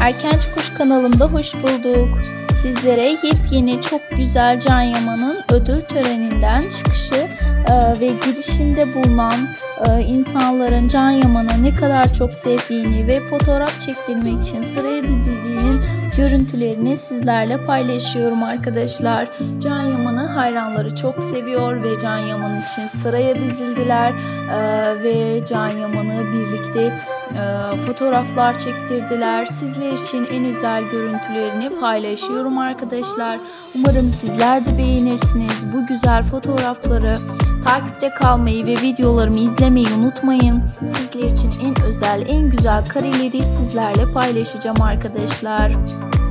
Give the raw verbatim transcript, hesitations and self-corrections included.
Erkenç Kuş kanalımda hoş bulduk. Sizlere yepyeni çok güzel Can Yaman'ın ödül töreninden çıkışı e, ve girişinde bulunan e, insanların Can Yaman'ı ne kadar çok sevdiğini ve fotoğraf çektirmek için sıraya dizildiğinin görüntülerini sizlerle paylaşıyorum arkadaşlar. Can Yaman'ı hayranları çok seviyor ve Can Yaman için sıraya dizildiler e, ve Can Yaman'ı birlikte e, fotoğraflar çektirdiler. Sizler için en özel görüntülerini paylaşıyorum arkadaşlar. Umarım sizler de beğenirsiniz bu güzel fotoğrafları. Takipte kalmayı ve videolarımı izlemeyi unutmayın. Sizler için en özel, en güzel kareleri sizlerle paylaşacağım arkadaşlar.